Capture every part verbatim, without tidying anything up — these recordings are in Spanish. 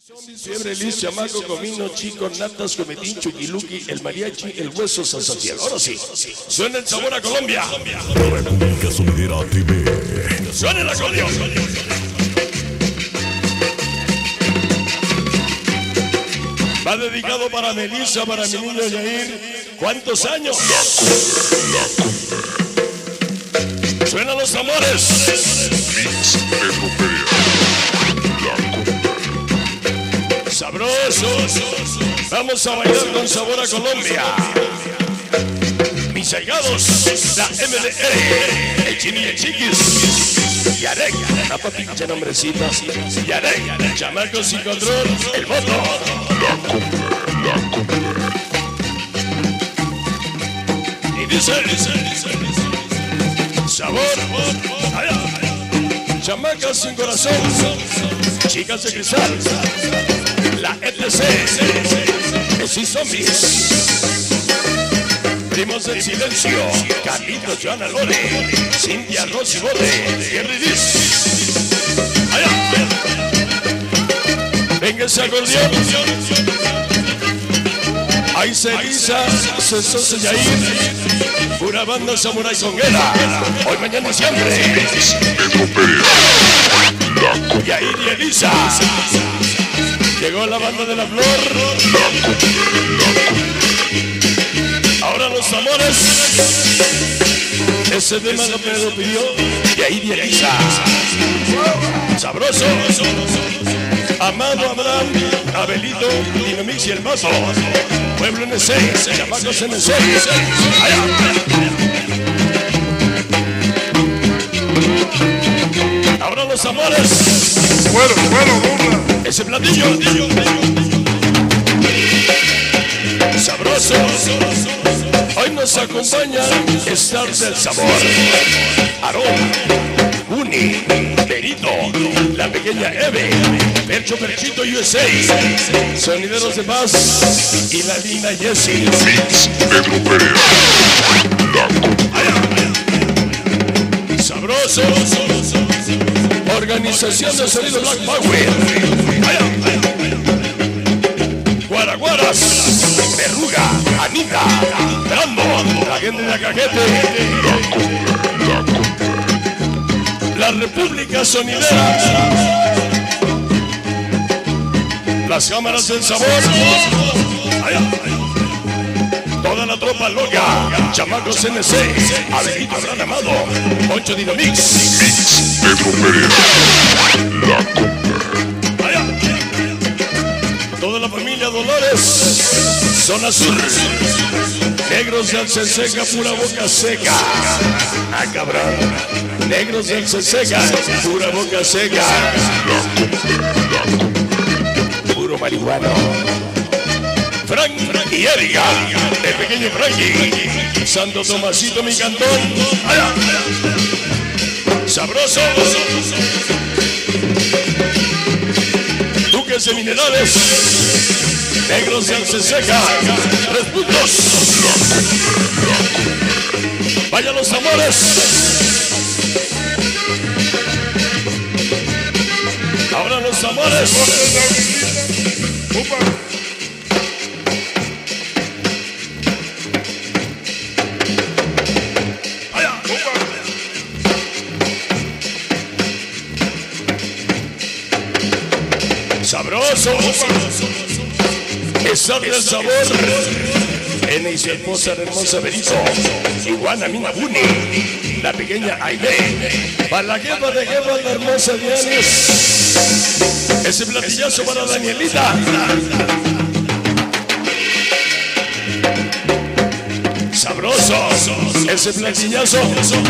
Fiebre, Liz, Chamaco, Comino, Chico, Natas, Cometín, Chuquiluqui, el mariachi, el hueso, Sansaciel. Ahora sí, suena el sabor a Colombia. Gasolinera T V. Suena el acordeón. Va dedicado para Melissa, para mi niño Yair. ¿Cuántos años? La cumbre, Suenan los amores. Mix Europea. La cumbre, Sabrosos. Vamos a bailar con sabor a Colombia. Mis allegados, la M D E, el Chini y el Chiquis. Yarek, la pinche nombrecita. Yarek, chamacos sin control, el voto. la cumbre, la cumbre. Y dice, dice, dice, dice. Sabor, allá. Chamacas sin corazón, chicas de cristal. La E T C, los y zombies. Primos del silencio, Carlitos, Joana Lore, Cintia, Rosy Bote, Jerry Diz. Allá. Venga ese acordeón. Ahí se eriza, se sosa Yair. Pura banda samurai songuera. Hoy, mañana y siempre. Mix Europea. La cumbre, Yair y Elisa. Llegó la banda de la flor. la cumbre, la cumbre. Ahora los amores. Ese tema lo me lo pidió Yair y Elisa. Sabroso. Amado Abraham, Abelito, Dinamix y el Mazo. Pueblo N seis, chamacos N seis. Allá. Ahora los amores. Bueno, bueno, burla. Ese platillo. Sabroso. Hoy nos acompaña Star del Sabor. Aarón, Uni, Perito, la pequeña Eve, Percho Perchito U S A, Sonideros de Paz y la linda Jessie. Mix Europea. La cumbre, Sabroso. Organización de Sonido Black Power. Guaraguaras, Verruga, Anita, Brando, la gente de Acajete. la cumbre, la cumbre. La República Sonidera. Las cámaras del sabor. Allá. Toda la tropa loca. Chamacos N C. Abelito Gran Amado. Ocho Dinamix. Mix Europea. La cumbre, Allá. Toda la familia Dolores. Zona Sur. Negros de Alceseca, pura boca seca. Ah, cabrón. Negros de Alceseca, pura boca seca. Puro marihuano. Frank y Erika, el pequeño Frankie. Santo Tomasito, mi cantón. Allá. Sabroso. Duques de Minerales. Negros de Alceseca. Tres puntos. Vaya los amores. Ahora los amores. Allá. Sabroso. Estar del sabor. N y su esposa, la hermosa Benito. Iguana Mina Buni. La pequeña Aime. Para la jefa de jefa, la hermosa Dianis. Ese platillazo para Danielita. Sabroso. Ese platillazo.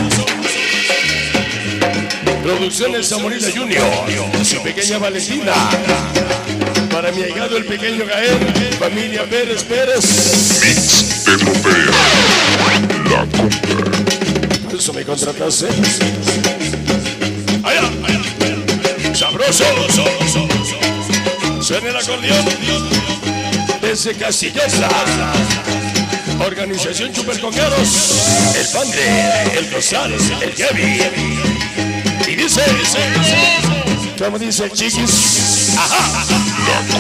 Producciones Zamorila Junior. Su pequeña Valentina. Para mi ahijado el pequeño Gael. Familia Pérez Pérez. Mix Europea. La cumbre, Por eso me contrataste. Allá, allá. Sabroso. Suena el acordeón. Desde Castillosla. Organización Chupercongueros. El Pande, el Costal, el Jevi. Y dice, dice, ¿cómo dice el Chiquis? Ajá. la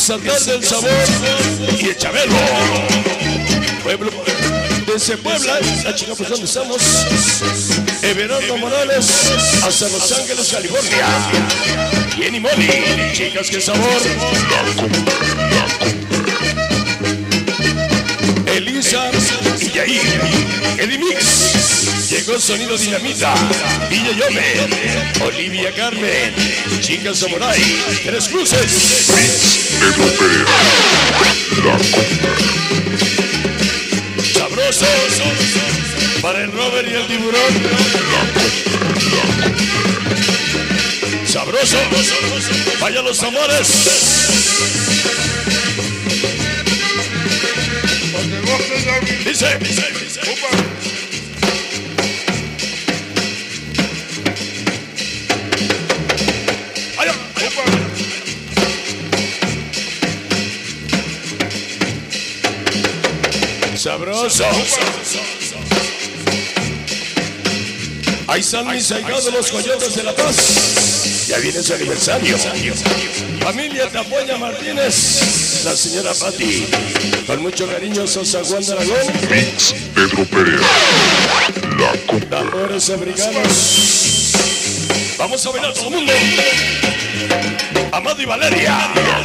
Estatal del Sabor y el Chabelo. Pueblo desde Puebla, la chica pues donde estamos. Everardo Morales, hasta Los Ángeles, California. Jenny Molly, chicas que sabor. Elisa y Yair, Edimix, llegó Sonido Dinamita, Villa Yome, Olivia Carmen, Chicas Samurai, Tres Cruces, Pedro Pérez, la sabroso, para el Robert y el Tiburón, sabroso, vaya los amores. Dice, dice, dice. Allá, sabroso. Ahí están mis allegados los coyotes de La Paz. Ya viene su aniversario. Familia Tapoya Martínez, la señora Pati, con mucho cariño, son San Juan de Aragón. Mix Pedro Pérez, la compra. Tambores africanos. Vamos a bailar todo el mundo. Amado y Valeria.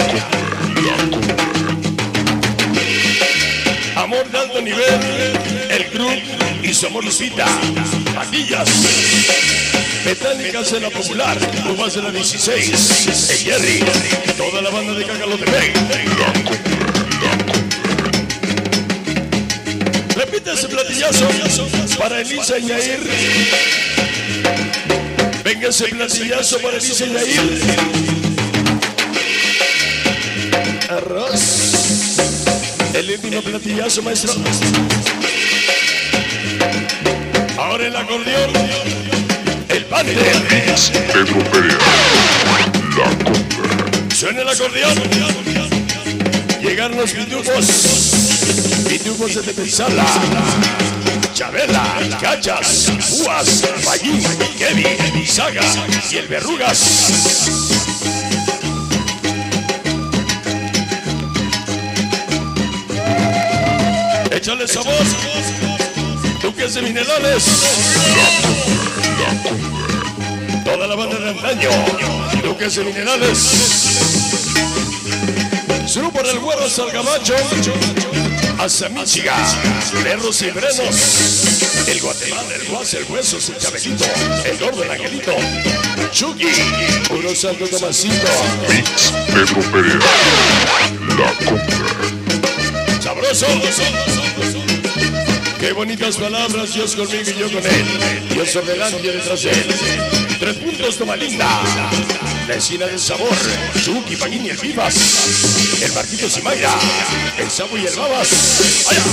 Amor de alto nivel, el Club y Somos Lucita. Patillas. Metálicas en la Popular, Uvas de la dieciséis, el Jerry, toda la banda de Cagalotepec. Repite ese platillazo para Elisa y Yair. Venga ese platillazo para Elisa y Yair. Arroz. El último platillazo, maestro. Ahora el acordeón. El Panther. Pedro Pérez, la compra. Suena el acordeón. Llegaron los pitufos. Pitufos de Tepenzala. Chabela, Cachas, Púas, Fallín, Kevin, Saga y el Verrugas. Échale sabor. Duques de Minerales. Toda la banda de antaño. Duques de Minerales. Sur por el Güero hasta el Gabacho. Hasta Michigan. Perros y frenos. El Guatemala, el Guas, el Huesos, el Chabelito. El Gordo, el Angelito. Chucky. Puro Santo Tomasito. Mix Pedro Pérez, la compra. Sabroso. Qué bonitas palabras, Dios conmigo y yo con él. Dios por delante y detrás de él. Tres puntos, toma linda. La esquina del sabor. Chucky, Paguín y el Vivas. El Marquitos y Mayra. El Sabo y el Babas. Allá.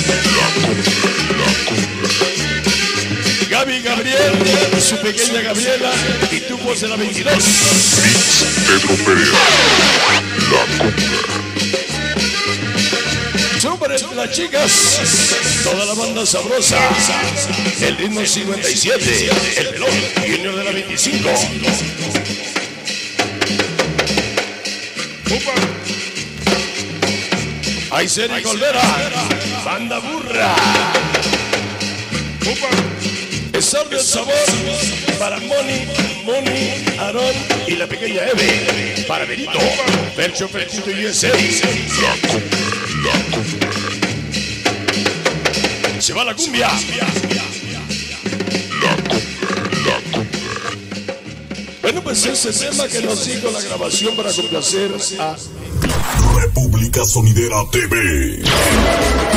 Gaby Gabriel, su pequeña Gabriela. Y tu voz de la veintidós. Mix Pedro Pérez, la compra. Super las chicas, toda la banda sabrosa, el ritmo cincuenta y siete, el pelón, Junior de la veinticinco. Ayseri Colvera, banda burra. Estar del sabor para Moni, Moni, Aarón y la pequeña Eve. Para Benito, Percho, Perchito y ese. La compra, la compra. Se va la cumbia. La compra, la compra. Bueno, pues ese tema que nos dijo la grabación para complacer a República Sonidera T V.